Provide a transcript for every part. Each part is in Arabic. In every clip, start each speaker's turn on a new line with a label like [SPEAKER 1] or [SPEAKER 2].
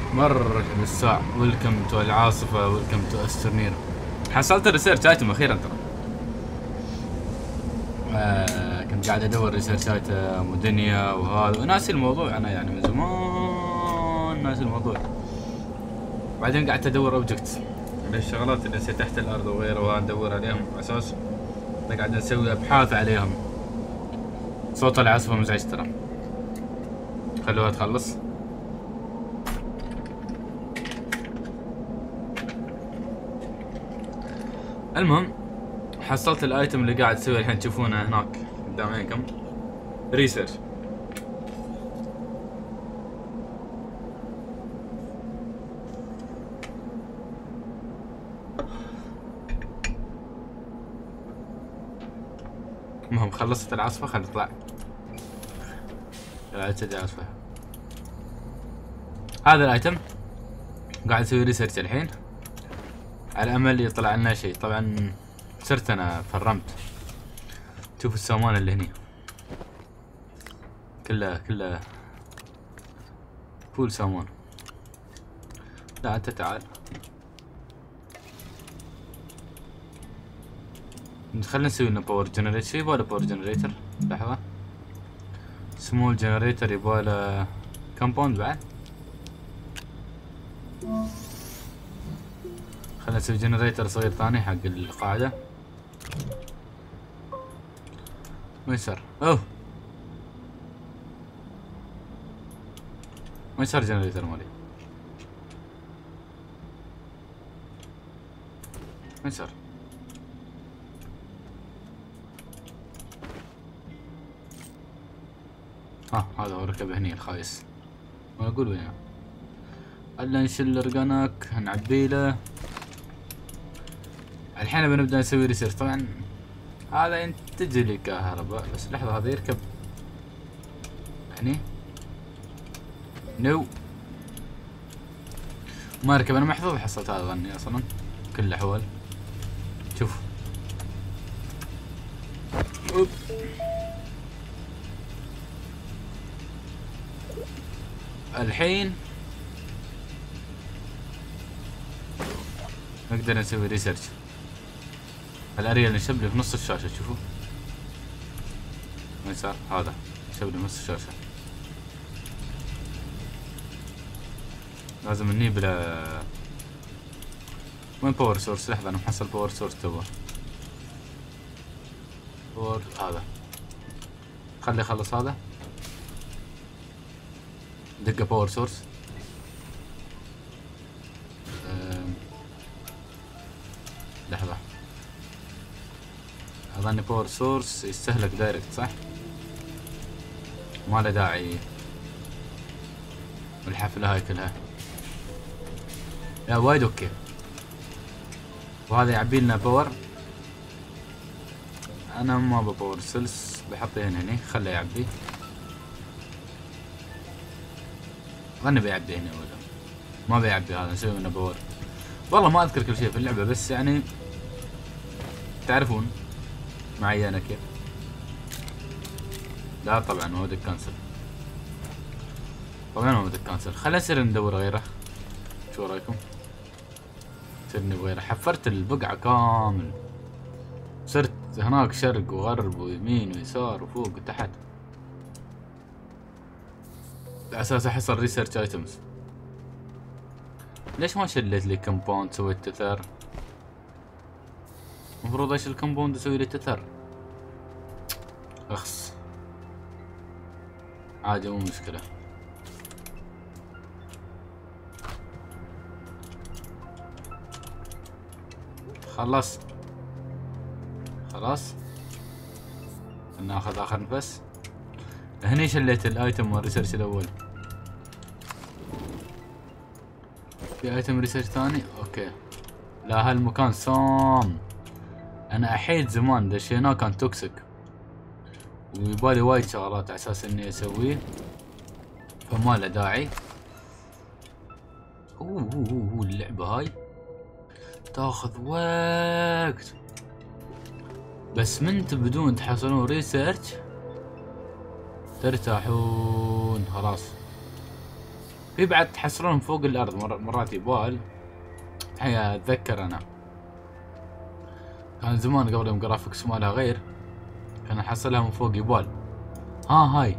[SPEAKER 1] مرة بالساعة. ويلكم تو العاصفة، ويلكم تو استرنير. حصلت الريسيرش ايتم اخيرا ترى. كنت قاعد ادور ريسيرش ايتم ودنيا وهذا، وناسي الموضوع انا يعني من زمان ناسي الموضوع. بعدين قعدت ادور اوبجكتس من الشغلات اللي تحت الارض وغيره، وهذا ندور عليهم على اساس قاعد نسوي ابحاث عليهم. صوت العاصفة مزعج ترى. خلوها تخلص. المهم حصلت الايتم اللي قاعد اسويه الحين تشوفونه هناك قدام عينكم. ريسيرش. المهم خلصت العاصفة، خلينا نطلع. لا تدري عاصفة. هذا الايتم قاعد اسوي ريسيرش الحين على امل يطلع لنا شيء. طبعا صرت انا فرمت. شوف السامان اللي هني كله فول سامان. لا انت تعال، خلنا نسوي لنا باور جنريتر. شو يبغى له باور جنريتر؟ لحظة. سمول جنريتر يبغى له كومباوند بعد. خلنا نسوي جنريتر صغير ثاني حق القاعدة. ما يصير. اوه ما يصير جنريتر مالي. ما يصير. هذا هو ركب هني الخايس. ما اقول وين. خلنا نشيل الارجانك نعبيله. الحين بنبدا نسوي ريسيرش. طبعا هذا ينتج لي كهرباء، بس لحظة هذا يركب هني. نو ما ركب. انا محظوظ حصلت هذا غني اصلا كله حول. شوف أوب. الحين نقدر نسوي ريسيرش. الاريال نشب لي في نص الشاشة. شوفوا ما يصير. هذا نشب لي في نص الشاشة. لازم اني بلا. وين باور سورس؟ لحظة انا محصل باور سورس تبغى. باور هذا. خلي يخلص هذا. دقة باور سورس. لحظة اظني باور سورس يستهلك دايركت صح؟ ما له داعي الحفلة هاي كلها. لا وايد اوكي. وهذا يعبي لنا باور. انا ما بباور سيلز بحطه هنا. خله يعبي. اظني بيعبي هنا ولا ما بيعبي. هذا نسوي منه باور. والله ما اذكر كل شيء في اللعبة، بس يعني تعرفون معي انا كيف. لا طبعا مو بدك كانسل. طبعا ما بدك كانسل. خلينا نصير ندور غيره. شو رايكم؟ صرني بغيره. حفرت البقعة كامل. صرت هناك شرق وغرب ويمين ويسار وفوق وتحت على اساس احصل ريسيرش ايتمز. ليش ما شليت لي كومباوند سويت تثر؟ المفروض اشيل الكومباوند اسوي لي تثر. اخس عادي مو مشكلة. خلص خلاص. ناخذ اخر نفس. هني شليت الايتم والريسيرش الاول. في ايتم ريسيرش ثاني. اوكي. لا هالمكان صام. انا احيد زمان دشيناه كان توكسيك، ويبالي وايد شغلات على اساس اني اسويه، فما له داعي. اوه اللعبة هاي تاخذ وقت، بس من تبدون تحصلون ريسيرش ترتاحون خلاص. في بعد تحصلونهم فوق الارض مرات يبال. الحين اتذكر انا كان زمان قبل يوم جرافيكس مالها غير، كان احصلها من فوق يبال. هاي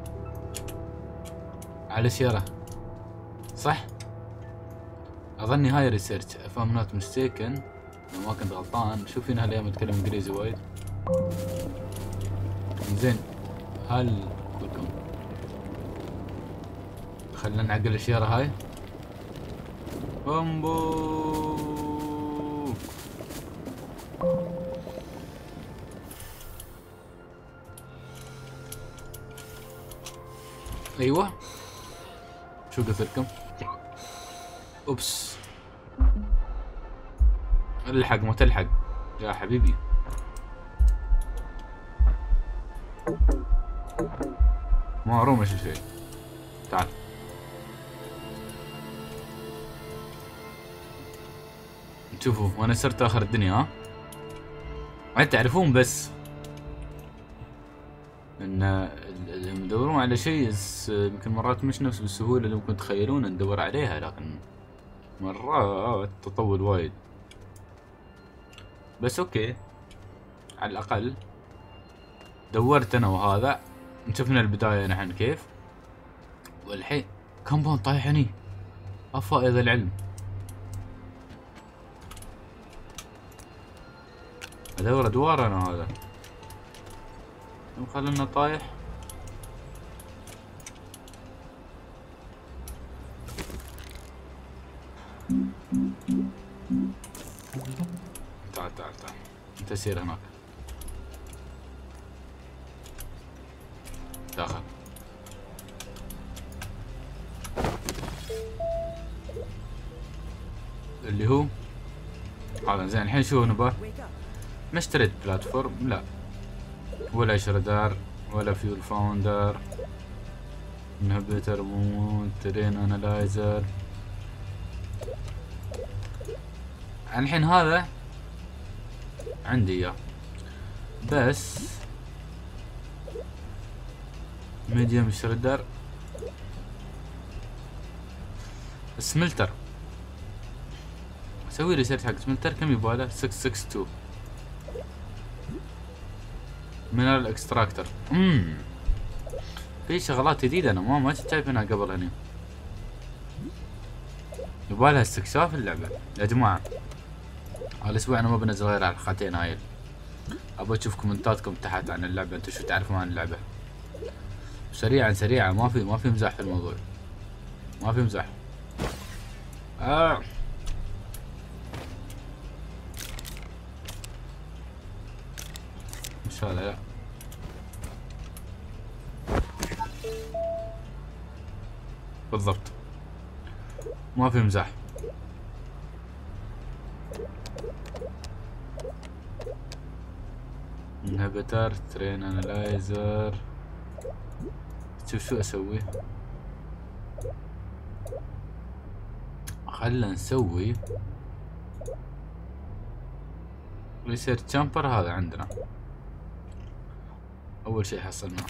[SPEAKER 1] على سيارة صح؟ اظني هاي ريسيرش if I'm not mistaken، لو ما كنت غلطان. شوف هنا هالايام اتكلم انجليزي وايد. زين هل لكم خلنا نعقل السيارة هاي. بومبو ايوه شو قلت لكم؟ اوبس الحق ما تلحق يا حبيبي. ما رومش شيء. تعال شوفوا وانا صرت اخر الدنيا. ها ما تعرفون بس ان مدورون على شيء يمكن مرات مش نفس بالسهولة اللي ممكن تخيلون ندور عليها، لكن مرات تطول وايد. بس اوكي على الاقل دورت انا وهذا، شفنا البداية نحن كيف، والحين كومباوند طايحني. افائض العلم. ادور ادوار انا هذا خلنا طايح. تعال تعال تعال انت سير هناك داخل. اللي هو هذا زين. الحين شو نبغى؟ ما اشتريت بلاتفورم لا، ولا شردار ولا فيول فاوندر انهبيتر مود ترين انالايزر. الحين هذا عندي اياه بس ميديوم شردر سملتر. اسوي ريسيرش حق سملتر كم يبغاله؟ 662 مينرال اكستراكتر. في شغلات جديدة انا ما كنت شايفينها قبل هنا. يبغالها استكشاف اللعبة يا جماعة. هالاسبوع انا ما بنزل غير على الحلقتين هاي. ابغى اشوف كومنتاتكم تحت عن اللعبة، انتم شو تعرفون عن اللعبة؟ سريعا سريعا، ما في مزاح في الموضوع، ما في مزاح. مش هذا لا. بالضبط ما في مزاح. انهبيتر ترين انالايزر. شوف شو اسوي. خلنا نسوي ريسيرش تشامبر. هذا عندنا اول شيء حصلناه.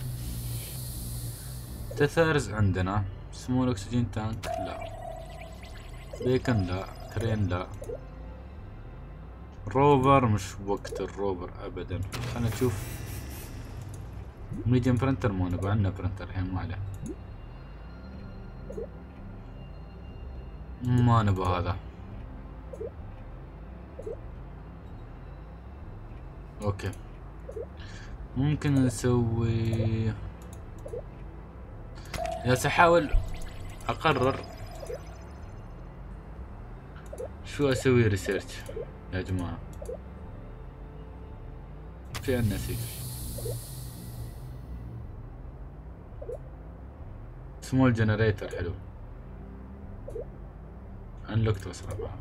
[SPEAKER 1] تثرز عندنا. سمول اكسجين تانك لا. بيكن لا. كرين لا. روفر مش وقت الروفر ابدا. خلنا نشوف ميديم برنتر. مو نبغى عنا برنتر الحين ما عليه. ما نبغى هذا. اوكي ممكن نسوي. جالس احاول اقرر شو اسوي ريسيرش يا جماعة. في عندنا شيء سمول جنريتر حلو. انلوكت بس ربعها.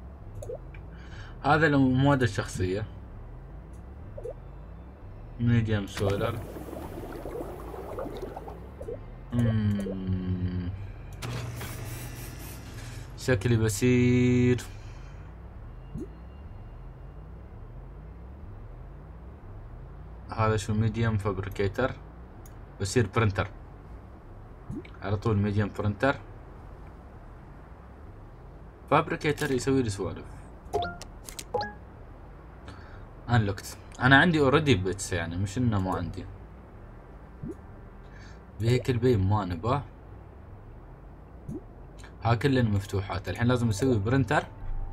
[SPEAKER 1] هذا المواد الشخصية. ميديم سولر. شكلي بسير هذا شو ميديم فابريكيتر. بصير برنتر على طول. ميديم برنتر فابريكيتر يسوي لي سوالف. انلوكت. انا عندي اوريدي بيتس يعني، مش انه ما عندي. فيهيكل بي ما نباه. ها كلن مفتوحات. الحين لازم نسوي برنتر.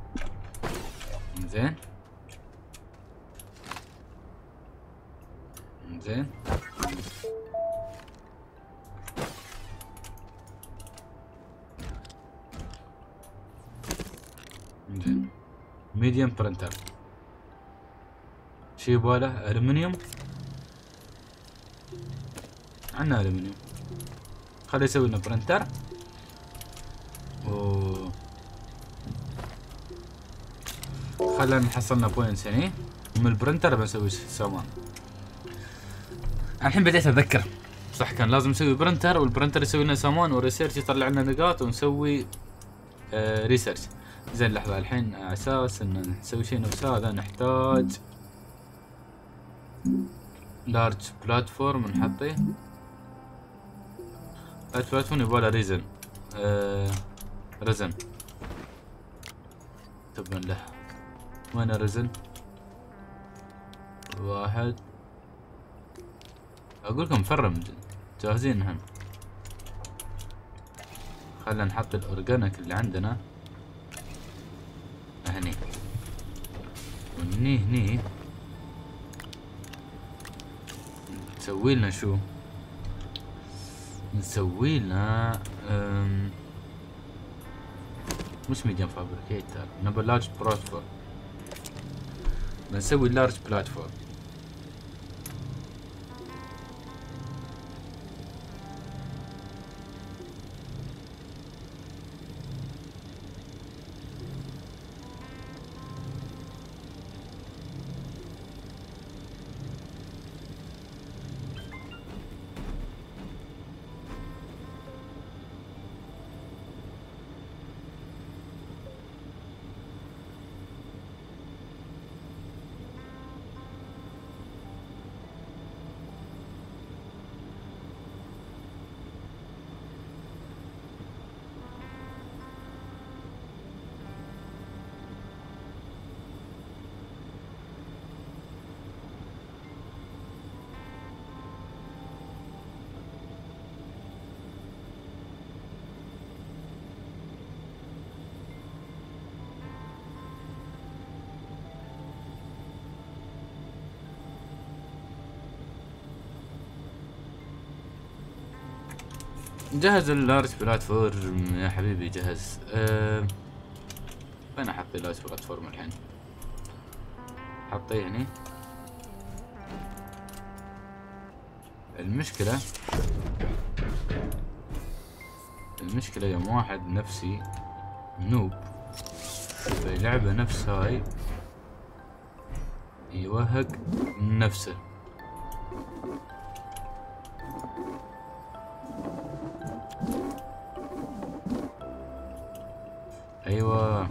[SPEAKER 1] زين زين. زين. ميديوم برنتر. شي يباله؟ الومنيوم. عندنا الومنيوم. خليه يسوي لنا برنتر. خلينا نحصلنا بوينتس هني. ومن البرنتر بنسوي سامان. الحين بديت اتذكر صح، كان لازم نسوي برنتر، والبرنتر يسوي لنا سامان، والريسيرش يطلع لنا نقاط، ونسوي ريسيرش. زين لحظة، الحين على اساس ان نسوي شيء نفس هذا نحتاج لارج بلاتفورم نحطيه. لارج بلاتفورم يبغى ريزن. رزن تبا له. وين الرزن؟ واحد. اقول لكم فرم جاهزين هم. خلنا نحط الاورجانيك اللي عندنا هني، وني هني نسوي لنا شو؟ نسوي لنا مش ميديم فابريكيتر، نبغى لارج بلاتفورم. بنسوي لارج بلاتفورم. جهز اللارج بلاتفورم يا حبيبي، جهز. وين احط اللارج بلاتفورم الحين؟ حطيه هني. المشكلة يوم واحد نفسي نوب في لعبة نفس هاي يوهق نفسه. ايوه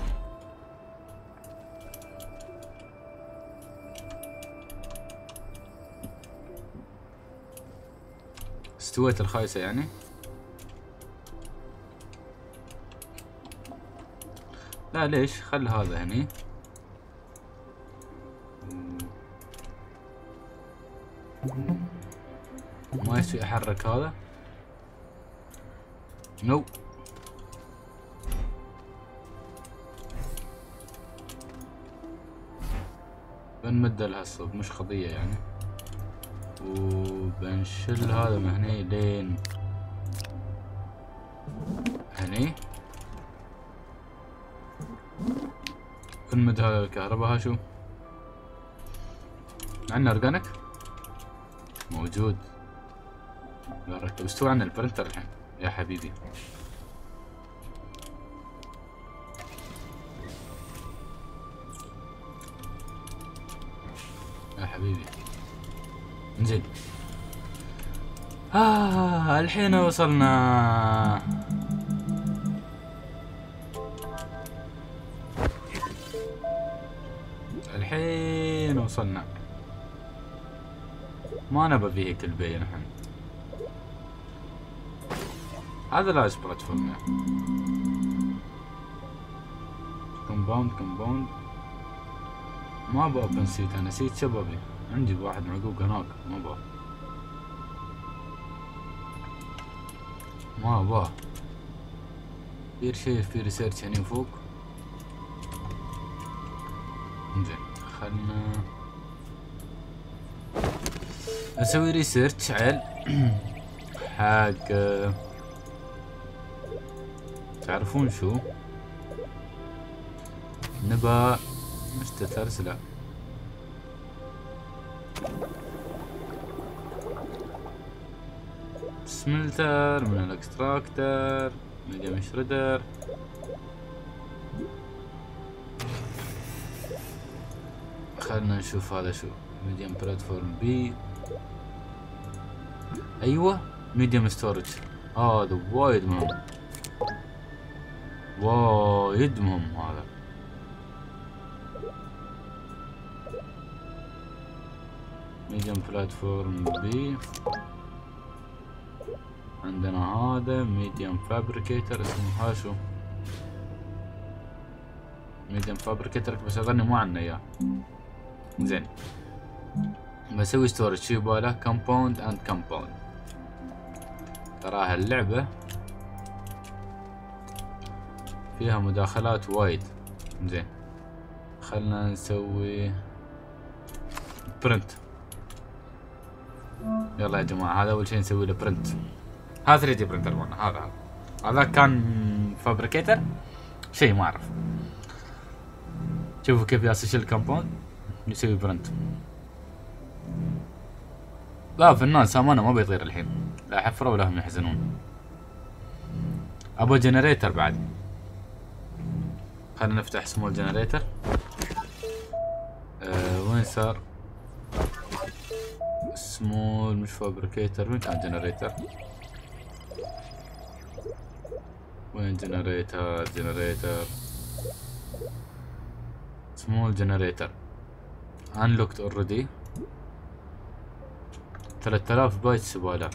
[SPEAKER 1] استويت الخايسة يعني. لا ليش؟ خل هذا هني. ما يصير احرك هذا. نو. بنمد الهالصوب مش قضية يعني. وبنشل هذا من هني لين هني. بنمد هذا الكهرباء. ها شو عندنا اورجانيك موجود. نركب. استوى عندنا البرنتر الحين يا حبيبي. يا حبيبي انزين. الحين وصلنا. الحين وصلنا. ما نبى فيهيكل بي نحن. هذا لايز بلاتفورم. كومباوند ما ابغى اوبن سيت، انا سيت شبابي عندي واحد معقوق هناك، ما ابغى في شيء في ريسيرش هني فوق. زين خلنا اسوي ريسيرش عيل حق تعرفون شو نبا مستترس. لا سملتر من الاكستراكتر، ميديم شريدر، خلنا نشوف هذا شو ميديم بلاتفورم بي. ايوه ميديم ستورج، هذا وايد مهم، وايد مهم هذا. ميديم بلاتفورم بي عندنا هذا ميديم فابريكيتر اسمه ها شو ميديم فابريكيتر، بس اظني ما عندنا اياه. زين بسوي ستورج شو يباله كومباوند اند كومباوند. تراها اللعبة فيها مداخلات وايد. زين خلنا نسوي برنت. يلا يا جماعة هذا اول شيء نسوي له برنت. هذا 3 دي برنتر مالنا، هذا كان فابريكيتر شيء ما اعرف. شوفوا كيف ياسش الكومباوند نسوي برنت. لا فنان سامانه ما بيطير الحين، لا حفرة ولا هم يحزنون. ابو جنريتر بعد، خلينا نفتح سمول جنريتر. وين صار سمول مش فابريكيتر؟ وين كان جنريتر؟ وين جنريتر سمول جنريتر انلوكت اوريدي. 3000 بايت زبالة.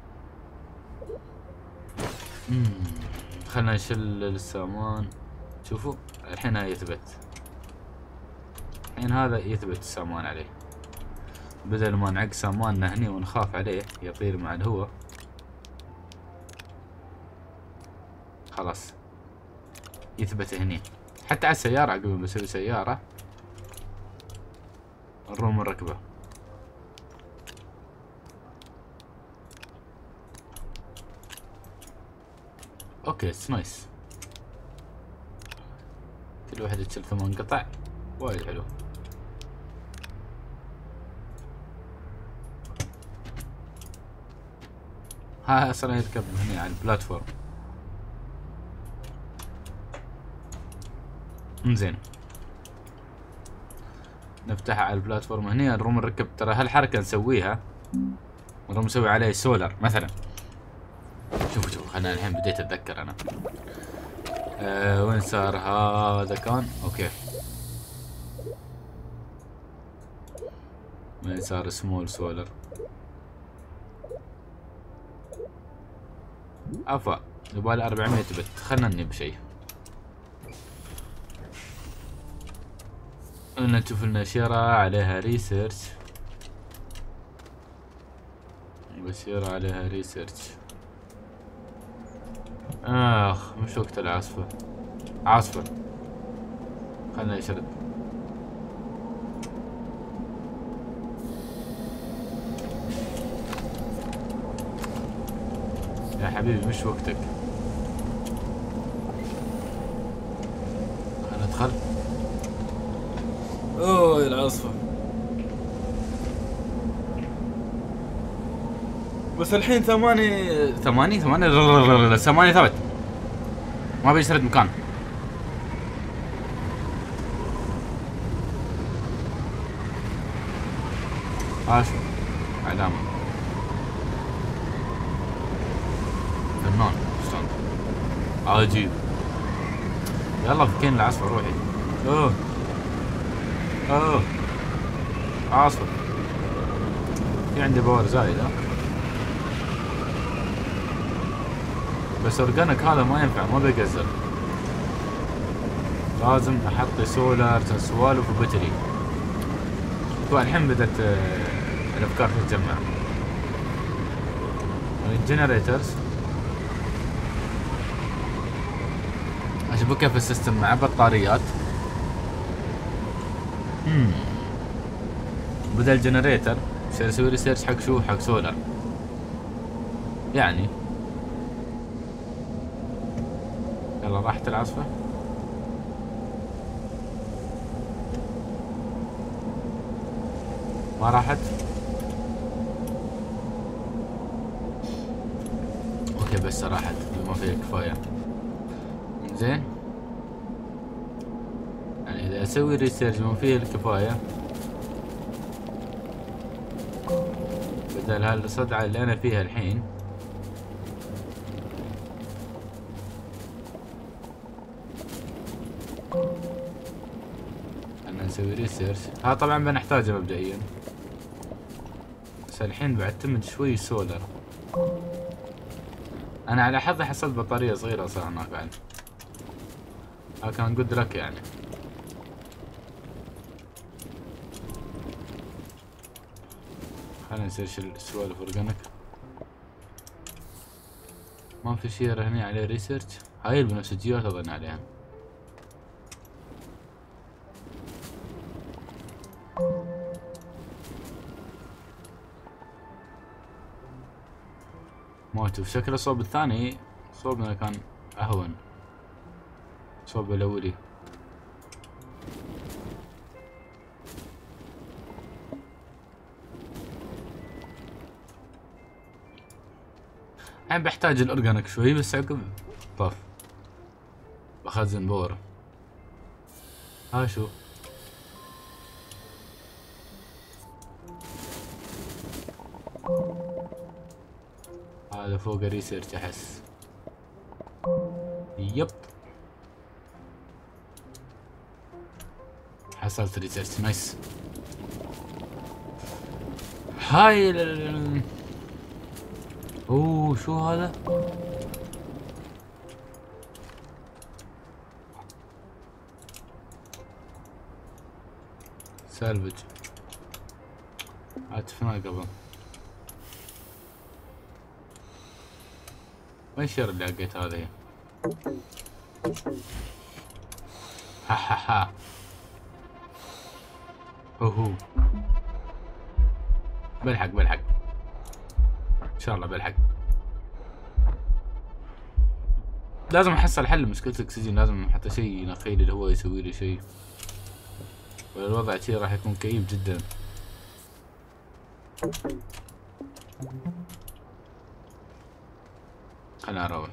[SPEAKER 1] خلنا نشيل السامان. شوفوا الحين هاي يثبت، الحين هذا يثبت السامان عليه، بدل ما نعق ساماننا هني ونخاف عليه يطير مع الهواء. خلاص يثبت هني. حتى على السيارة قبل ما بسوي سيارة الروم الركبة. اوكي اتس نايس. كل واحدة تشيل 8 قطع، وايد حلو. ها اصلا يركب هنا على البلاتفورم. انزين نفتحها على البلاتفورم هنا. الروم نركب، ترى هالحركة نسويها الروم نسوي عليه سولر مثلا. شوفوا خلنا الحين بديت اتذكر انا. وين صار هذا كان؟ اوكي وين صار سمول سولر؟ عفوا يبغى 400 بت. خلنا نجيب شيء، نشوف لنا شيرة عليها ريسيرش. بشيرة عليها ريسيرش. مش وقت العاصفة. عاصفة خلنا يشرد. يا حبيبي مش وقتك. خلنا ندخل. اوه العاصفة. بس الحين 8 ثبت، ما بيشرد مكان. شو علامة فنان شلون عجيب. يلا فكين العاصفة روحي. عاصفة في عندي باور زايد. بس اورجانيك هذا ما ينفع، ما بيقزر. لازم احط سولار سوالف وبتري. والحين بدأت الافكار تتجمع. الجنريترز اشبكها في السيستم مع بطاريات. بدل جنريتر يصير اسوي ريسيرش حق شو؟ حق سولار يعني. يلا راحت العاصفة. ما راحت. اوكي بس راحت ما فيها كفاية. زين يعني اذا اسوي ريسيرش ما فيه الكفاية بدل هالصدعة اللي انا فيها الحين انا نسوي ريسيرش. ها طبعا بنحتاجه مبدئيا بس الحين بعتمد شوي سولر. انا على حظي حصلت بطارية صغيرة صار هناك بعد. كان جود لك يعني. خلينا نسير السوالف اورجانيك. ما في شيء هني عليه ريسيرش. هاي البنفسجيات اظن عليها. موتو شكل الصوب الثاني صوبنا كان اهون. صوب الاولي الحين بحتاج الاورجانيك شوي بس عقب طف بخزن بور. ها شو هذا فوق ريسيرش احس. يب حصلت ريسيرش نايس. هاي اوه شو هذا؟ سالفج عاتفنا قبل. وين الشير اللي لقيت هذه؟ ها اوهو بلحق ان شاء الله بلحق. لازم احصل حل مشكلة الاكسجين. لازم حتى شيء ينقي لي الهواء يسوي لي شيء ولا الوضع شيء راح يكون كئيب جدا. خلنا اروح.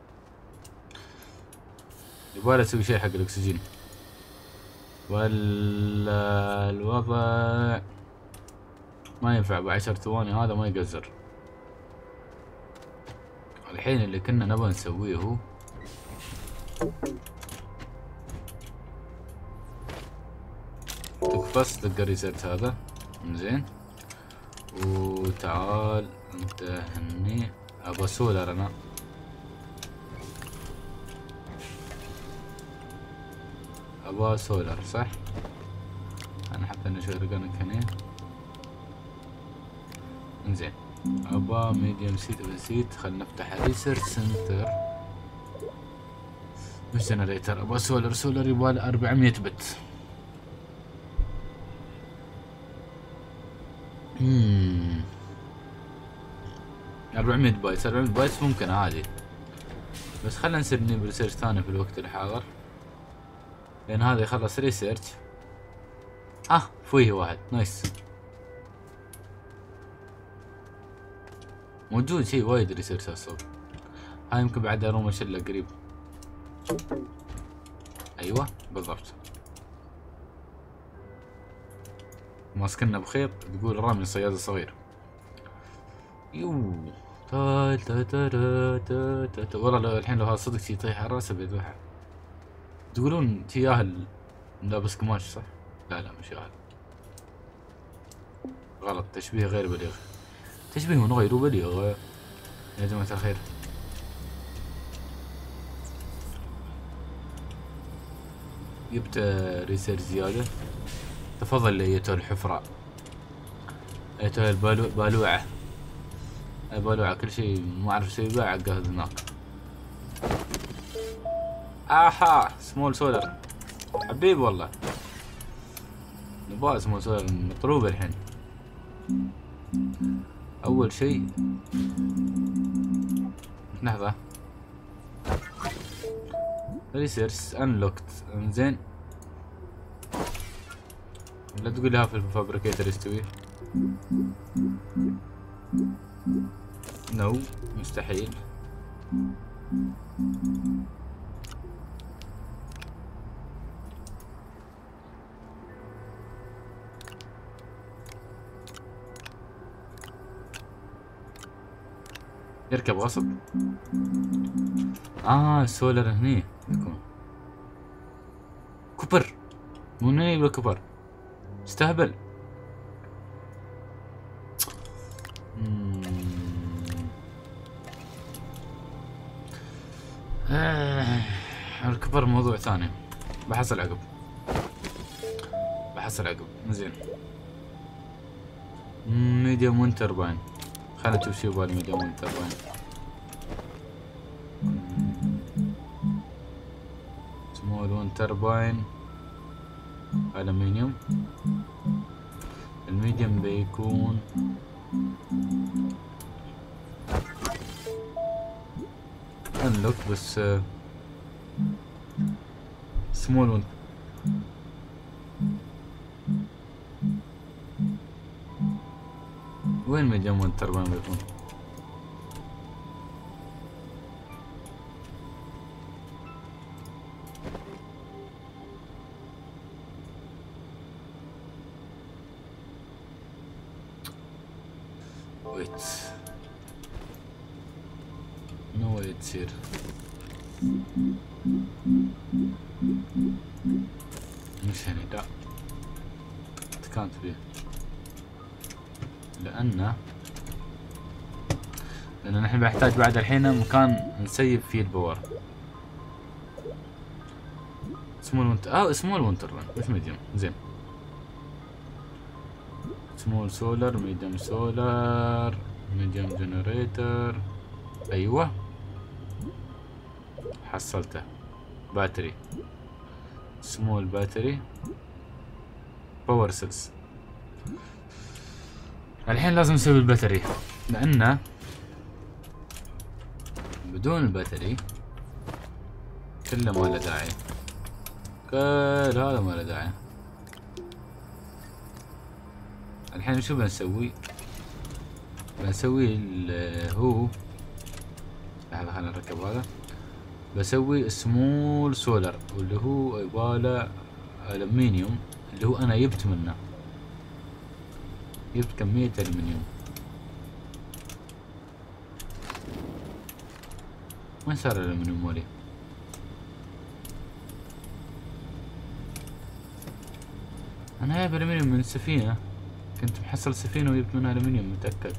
[SPEAKER 1] يبغالي اسوي شيء حق الاكسجين ولا الوضع ما ينفع ب10 ثواني. هذا ما يقزر. الحين اللي كنا نبغى نسويه هو بس دق الريسيرت هذا زين. وتعال انت هني ابغى سولر. انا ابغى سولر صح. انا حتى انه شوي اورجانيك هنا انزين. ابغى ميديوم سيت سيت. خلنا نفتح ريسيرش سنتر مش جنريتر. ابغى سولر يبغى 400 بت. 400 بايت. 400 بايت ممكن عادي بس خلنا نصير نجيب ريسيرش ثاني في الوقت الحاضر لان هذا يخلص ريسيرش. فيه واحد نايس موجود شيء وايد ريسيرش الصوب. هاي يمكن بعد اروم اشله قريب. ايوه بالضبط. ماسكنا بخيط تقول رامي صياد صغير. يو تا تا تا تا تا تا. والله الحين لو هذا صدق شي يطيح على راسه بيذبحه. تقولون شي ياهل لابس قماش صح؟ لا مش ياهل. غلط. تشبيه غير بليغ. تشبيه من غير بليغ يا جماعة الخير. جبت ريسيرش زيادة. تفضل ايتها الحفرة، ايتها البالوعة. البالوعة كل شيء ما اعرف شو يباع قاعد هناك. اها سمول سولر حبيب والله، نبغى سمول سولر مطلوب الحين. اول شيء لحظة، ريسيرش انلوكت. انزين لا تقول لها في الفابريكيتر يستوي. نو مستحيل. يركب غصب. السولر هني يكون كبر، مو هني يبقى كبر، استهبل. الكبر موضوع ثاني، بحصل عقب. زين ميديوم وين ترباين، خلينا نشوف شو يبغى الميديوم وين ترباين. سمول وين ترباين ألمنيوم. الميديوم بيكون انلوك بس سمول وين. وين ميديوم وين ترباين بيكون؟ ويت نو ويت تصير. مش هني لا، كانت فيه لأن نحن بنحتاج بعد الحين مكان نسيب فيه الباور. سمول وينتر مش ميديوم. زين سمول سولار، ميديوم سولار، ميديوم جنريتر. ايوه حصلته. باتري، سمول باتري، باور سيلز. الحين لازم نسوي الباتري، لأنه بدون الباتري كله ما له داعي. كل هذا ما له داعي. الحين شو بنسوي؟ بنسوي هو لحظة خلينا نركب هذا. بسوي سمول سولر واللي هو يباله ألمنيوم، اللي هو أنا جبت منه، جبت كمية ألمنيوم. وين صار الألمنيوم مالي؟ أنا جايب ألمنيوم من السفينة، كنت محصل سفينة وجبت منها ألمنيوم متأكد.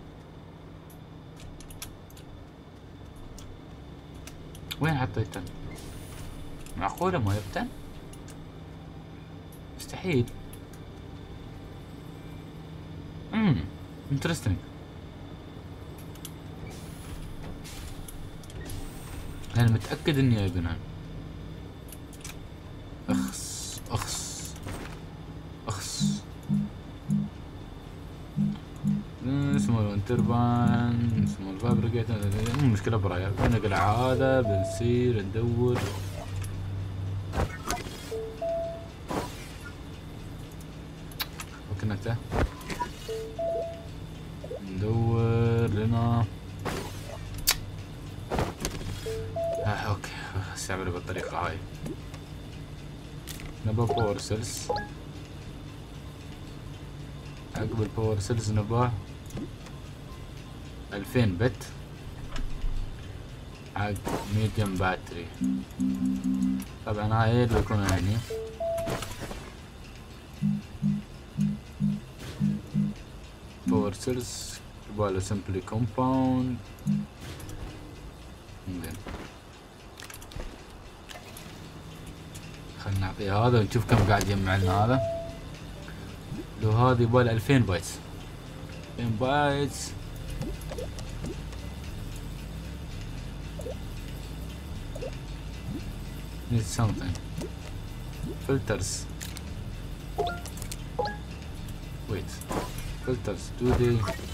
[SPEAKER 1] وين حطيته؟ معقولة ما جبته؟ مستحيل. انترستنج. انا متأكد اني جايبينها. اخس اخس اخس. اسمه التربان، اسمه الفابريكيتر. مو مشكلة برايا، بنقلع هذا بنصير ندور. وكنته ندور لنا. اوكي استعمله بالطريقة هاي. نبى باور سيلز، عقب الباور سيلز نبى 2000 بت حق ميديوم باتري. طبعا هاي اللي بيكون هني. باور سيلز يبغاله سمبلي كومباوند. زين خلنا نعطيه هذا ونشوف كم قاعد يجمع لنا هذا. لو هذا يبغى 2000 بايتس. 2000 بايتس. need something. filters. wait. filters do they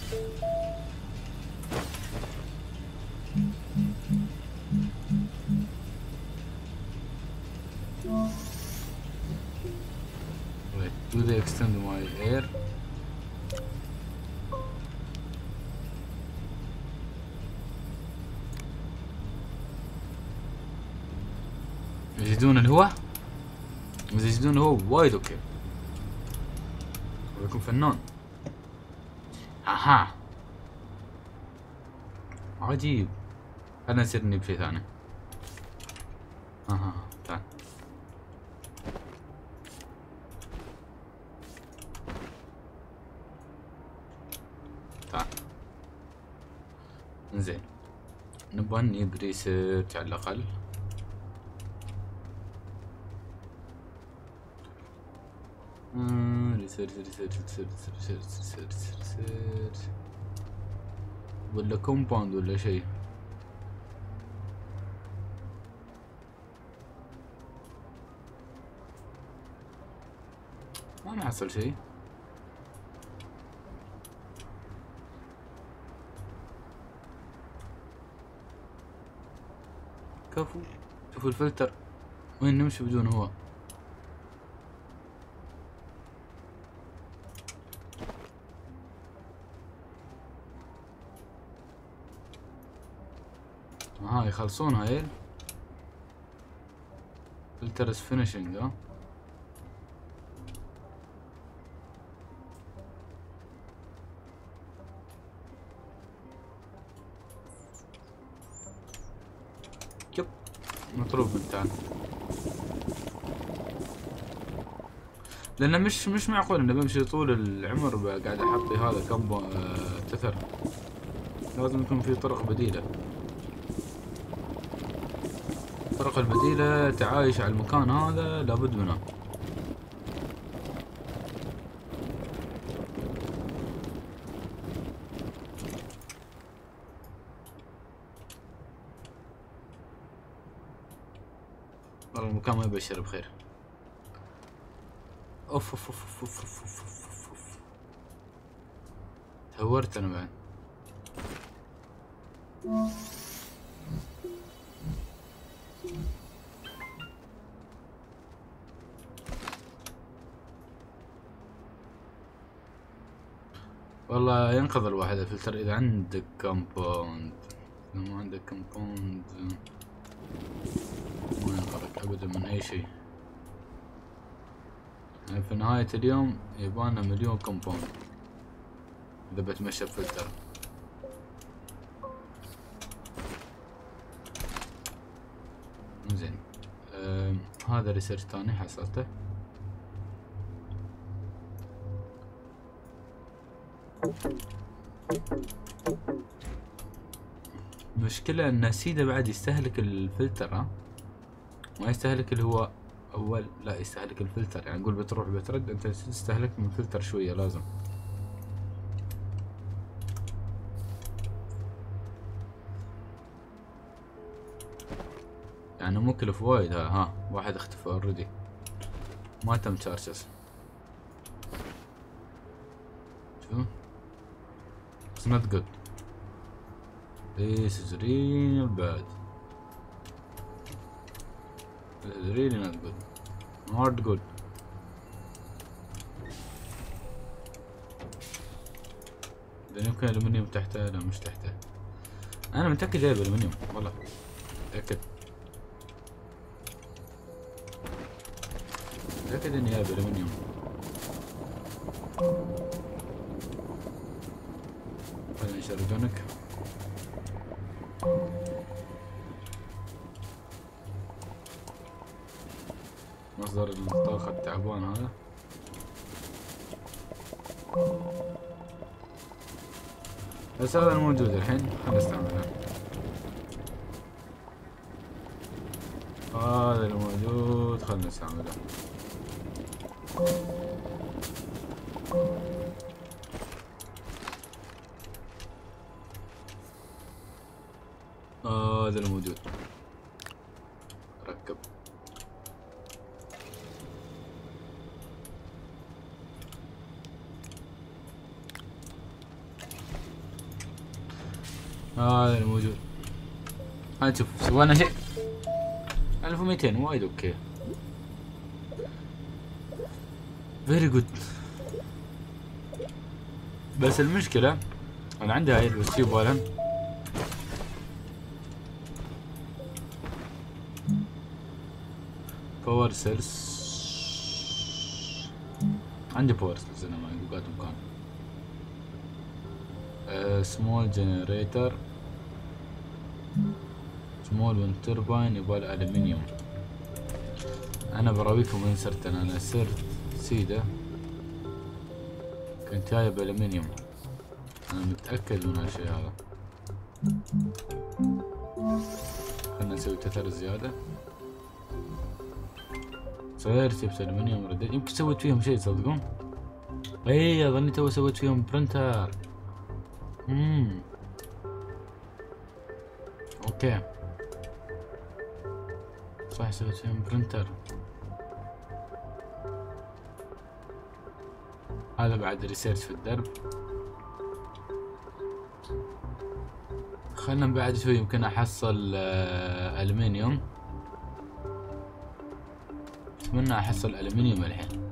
[SPEAKER 1] wait, do they extend my air? يزيدون الهواء؟ إذا يزيدون الهواء وايد اوكي. ويكون فنان. اها عجيب. خلنا نصير نجيب شيء ثاني. اها تعال. تعال. انزين نبغى نجيب ريسيرش على الاقل. ريسيرش ولا كومباوند ولا شيء. ما نحصل شيء. كفو. شوفوا الفلتر وين نمشي بدون هواء. يخلصون هاي فلترز فينيشنج. ها يب مطلوب بالتالي. لأنه مش معقول إنه بمشي طول العمر قاعد أحطي هذا كم تثر. لازم يكون في طرق بديلة. الطرق البديلة تعايش على المكان هذا لابد منها. والله المكان ما يبشر بخير. اوف اوف اوف اوف اوف اوف اوف اوف. تهورت انا بعد. والله ينقذ الواحد الفلتر اذا عندك كومباوند. اذا ما عندك كومباوند ما ينقذك ابدا من اي شيء. يعني في نهاية اليوم يبانا مليون كومباوند اذا بتمشى بفلتر. زين هذا ريسيرش ثاني حصلته. مشكلة ان سيدا بعد يستهلك الفلتر. ها ما يستهلك الهواء اول، لا يستهلك الفلتر. يعني نقول بتروح بترد انت تستهلك من الفلتر شوية لازم. يعني مكلف وايد. ها واحد اختفى اوريدي ما تم تشارجز. شو It's not good. This is real bad. This is really not good. Not good. إذا يمكن ألمنيوم تحته. لا مش تحته. أنا متأكد جايب ألمنيوم والله متأكد. متأكد إني جايب ألمنيوم. خلينا نشرجونك. مصدر الطاقة التعبان هذا. بس هذا الموجود الحين خلنا نستعمله. هذا الموجود خلنا نستعمله. هذا الموجود. ركب. هذا الموجود. شوف سوينا شيء. 1200 وايد اوكي. فيري جود. بس المشكلة انا عندي هاي بس يبغالها. باور سيلز. عندي باور سيلز انا ما يقعد مكان. سمول جنريتر. سمول ويند ترباين يبغى الومنيوم. انا براويكم وين صرت انا صرت سيده كنت جايب الومنيوم. انا متاكد من هالشيء هذا. خلنا نسوي تثر زياده. صغير جبت الومنيوم رديت. يمكن سويت فيهم شيء تصدقون. اي اظني تو سويت فيهم برنتر. اوكي صح سويت فيهم برنتر. هذا بعد ريسيرش في الدرب. خلنا بعد شوي يمكن احصل الومنيوم. اتمنى احصل الومنيوم الحين.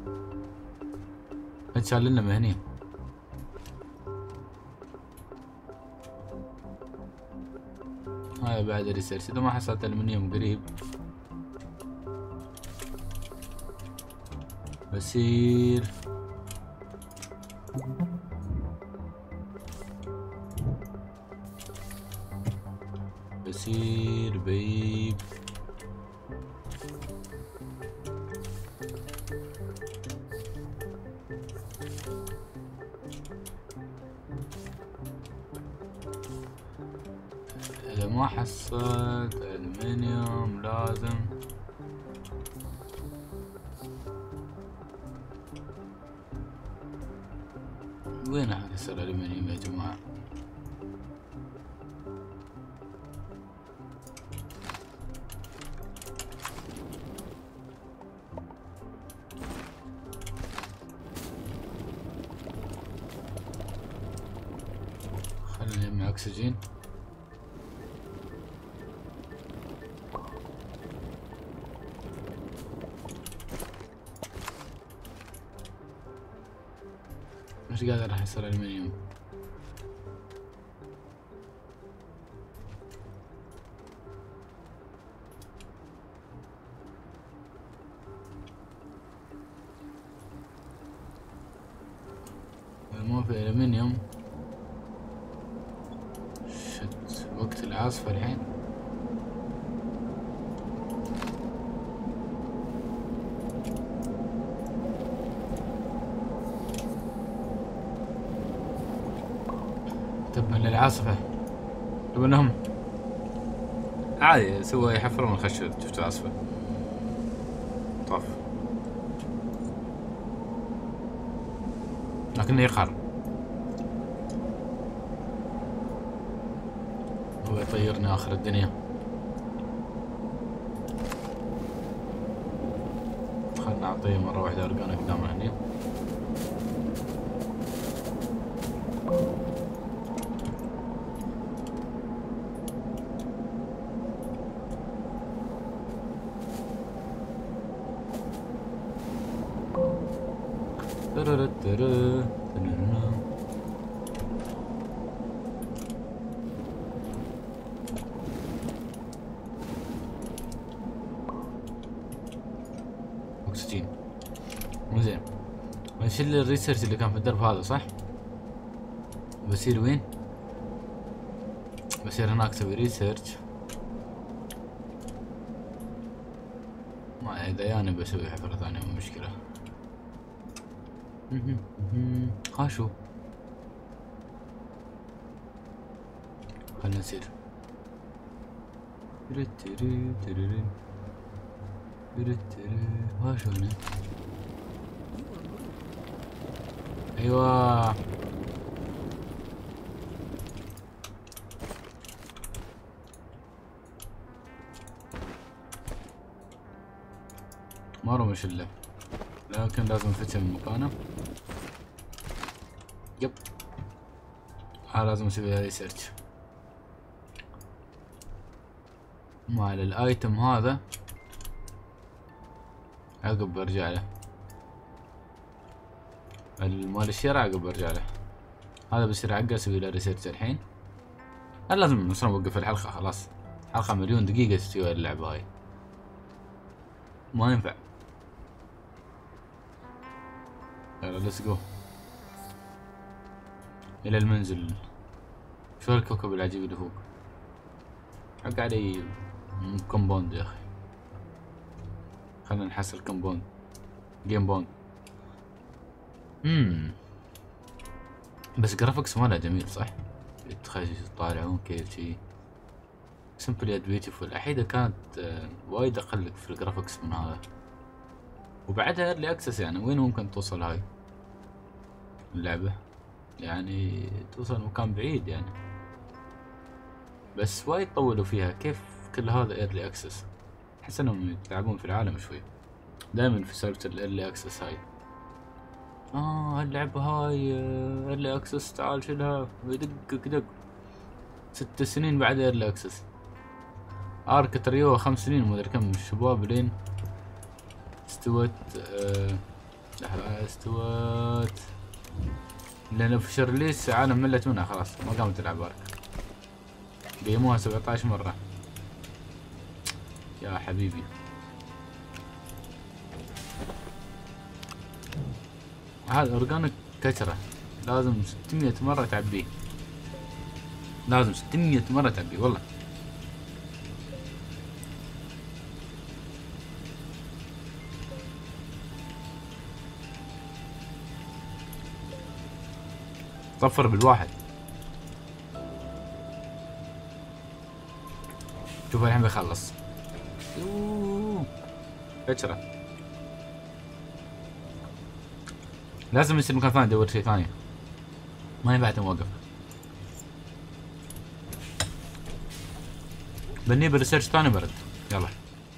[SPEAKER 1] اتشال لنا مهني. هذا بعد ريسيرش. اذا ما حصلت الومنيوم قريب بصير بيب. إذا ما حصلت ألمنيوم لازم وين أحصل ألمنيوم يا جماعة؟ خلينا نجمع أكسجين. مش قادر احصل المنيوم. ما في المنيوم. شت وقت العاصفة الحين. تبا للعاصفة. لو انهم عادي سوى يحفرون الخشب. شفتوا عاصفة طاف لكنه يقهر. هو يطيرني اخر الدنيا. خلنا نعطيه مرة واحدة ارقانا قدامنا هني. اكسجين مو زين. بنشيل الريسيرش اللي كان في الدرب هذا صح؟ بصير وين؟ بصير هناك اسوي ريسيرش. ما اذا يعني بسوي حفرة ثانية مو مشكلة. خاشو. خلنا نسير. ها شلونه؟ ايوه مرة مش الا، لكن لازم نفتشه من مكانه. يب لازم اسوي ريسيرش مال الايتم هذا عقب برجع له، مال الشراء عقب برجع له. هذا بصير عقب اسوي له ريسيرش الحين. هل لازم مثلا اوقف الحلقة؟ خلاص حلقة مليون دقيقة تستوي اللعبة هاي، ما ينفع. يلا ليتس جو الى المنزل. شو الكوكب العجيب اللي فوق؟ حق علي كومبوند يا اخي، خلنا نحصل كومبوند جيم بوند. بس جرافيكس ماله جميل صح؟ تخيل يطالعون كيف شي سمبل يد بيوتيفول. الحين كانت وايد اقل في الجرافيكس من هذا، وبعدها ايرلي اكسس. يعني وين ممكن توصل هاي اللعبة؟ يعني توصل مكان بعيد يعني، بس وايد طولوا فيها. كيف كل هذا ايرلي اكسس؟ احس انهم يلعبون في العالم شوي دائما في سالفة الايرلي اكسس هاي. اللعبة هاي ايرلي اكسس، تعال شيلها يدقك دق. 6 سنين بعد ايرلي اكسس. ارك تريوه 5 سنين ما ادري كم الشباب لين استوت. لحظة استوت لان في ريليس عالم ملت منها خلاص ما قامت تلعب ارك. قيموها 17 مرة يا حبيبي. هذا اورجانيك كثرة، لازم 600 مرة تعبيه، لازم 600 مرة تعبيه والله. صفر بالواحد. شوف الحين بيخلص. كثرة لازم يصير مكان ثاني ندور شيء ثاني، ما ينفع توقف. بني بريسيرش ثاني برد. يلا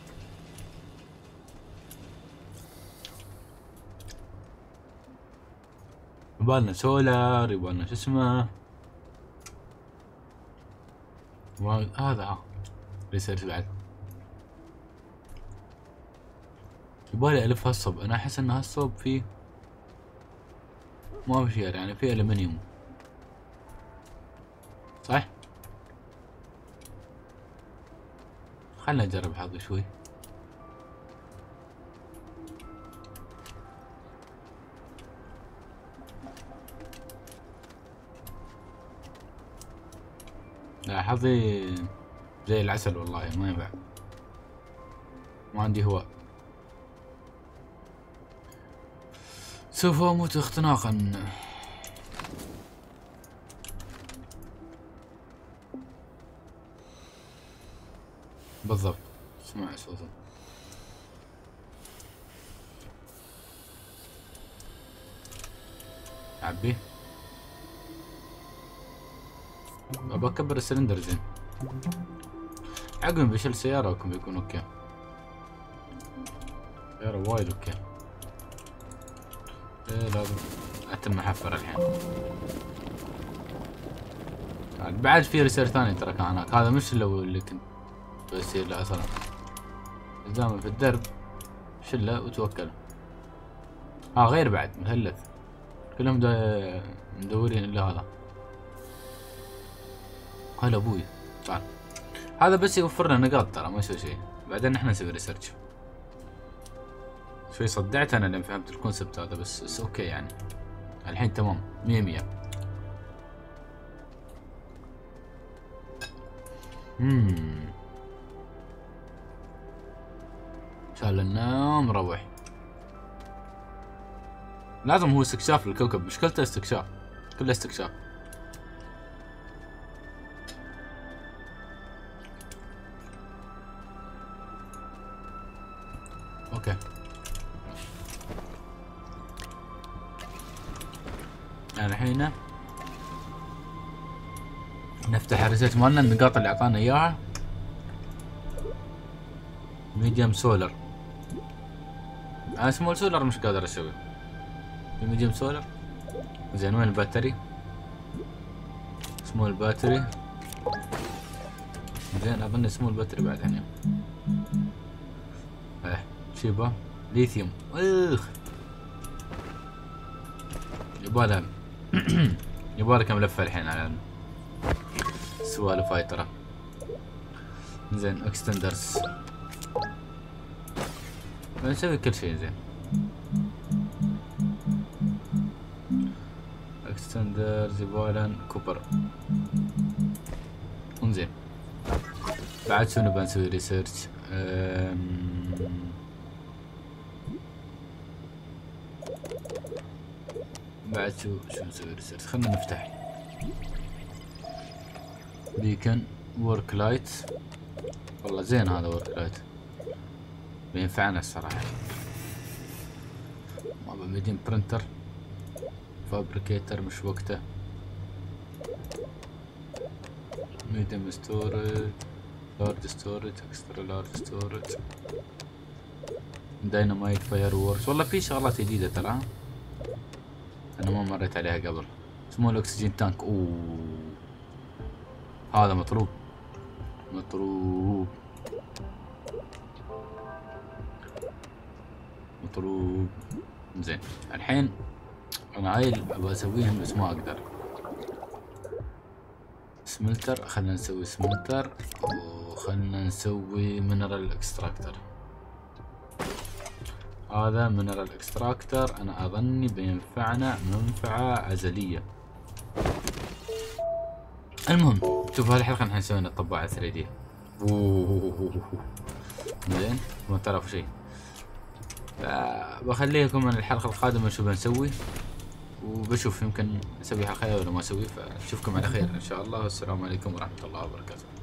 [SPEAKER 1] يبالنا سولار، يبالنا شو اسمه هذا ريسيرش بعد. يبالي الف هالصوب. انا احس ان هالصوب فيه ما في شيء يعني، فيه الومنيوم صح؟ خلنا نجرب حظي شوي. لا حظي زي العسل والله، ما ينفع، ما عندي هواء. سوف اموت اختناقا. بالضبط اسمع صوته. عبيه ابى اكبر السلندر زين. عقب بشيل سيارة وكم بيكون اوكي. سيارة وايد اوكي. ايه لازم اتم محفر الحين. بعد في ريسير ثاني ترى كان هناك، هذا مش اللي كنت بسير له اصلا. دائما في الدرب شله وتوكل. غير بعد مثلث كلهم مدورين الا هذا. هلا ابوي تعال. هذا بس يوفر لنا نقاط ترى، ما يسوي شيء. بعدين احنا نسوي ريسيرش. شوي صدعت انا لما فهمت الكونسبت هذا، بس اوكي يعني الحين تمام 100 شال ننام روح. لازم هو استكشاف الكوكب، مشكلته استكشاف، كله استكشاف. اوكي الحين نفتح الريسيرش مالنا. النقاط اللي اعطانا اياها ميديوم سولر. انا سمول سولر مش قادر اسوي. الميديوم سولر زين. وين الباتري؟ سمول باتري زين. اظن سمول باتري بعد هنا. شيبه ليثيوم. اخ يبالها يبالها كم لفه الحين على سوالف هاي ترى. زين اكستندرز بنسوي كل شيء. زين اكستندرز يبالها كوبر. انزين بعد شنو بنسوي ريسيرش؟ بعد شو نسوي ريسيرش؟ خلنا نفتح بيكن ورك لايت. والله زين هذا ورك لايت بينفعنا الصراحة. ما ميديم برنتر فابريكيتر مش وقته. ميديم ستورج لارج ستورج اكسترا لارج ستورج داينامايت فاير ووركس. والله في شغلات جديدة ترى انا ما مريت عليها قبل. سمول اكسجين تانك. اوه هذا مطلوب مطلوب مطلوب. زين الحين انا هاي ابغى اسويهم بس ما اقدر. سملتر خلنا نسوي سملتر وخلنا نسوي مينرال اكستراكتر. هذا مينرال اكستراكتر انا اظني بينفعنا منفعة عزلية. المهم شوف هذه الحلقة نحن سوينا الطباعة 3D. زين ما تعرفوا شيء. بخليكم من الحلقة القادمة شو بنسوي وبشوف يمكن اسوي حلقة ولا ما اسوي. فنشوفكم على خير ان شاء الله. والسلام عليكم ورحمة الله وبركاته.